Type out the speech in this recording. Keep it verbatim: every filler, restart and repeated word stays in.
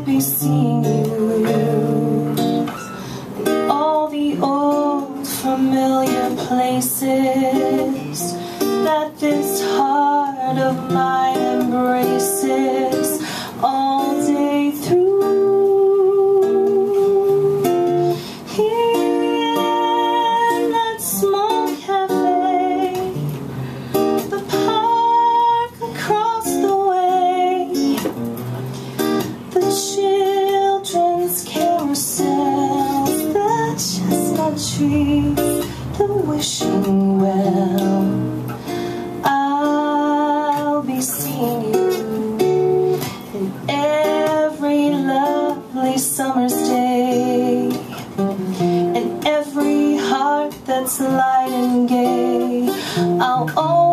be seeing you in all the old familiar places that this heart of mine embraces all day through. Here in that small cafe, the park across the way, the children's carousels, the chestnut trees, the wishing well. I'll be seeing you in every lovely summer's day, in every heart that's light and gay. I'll always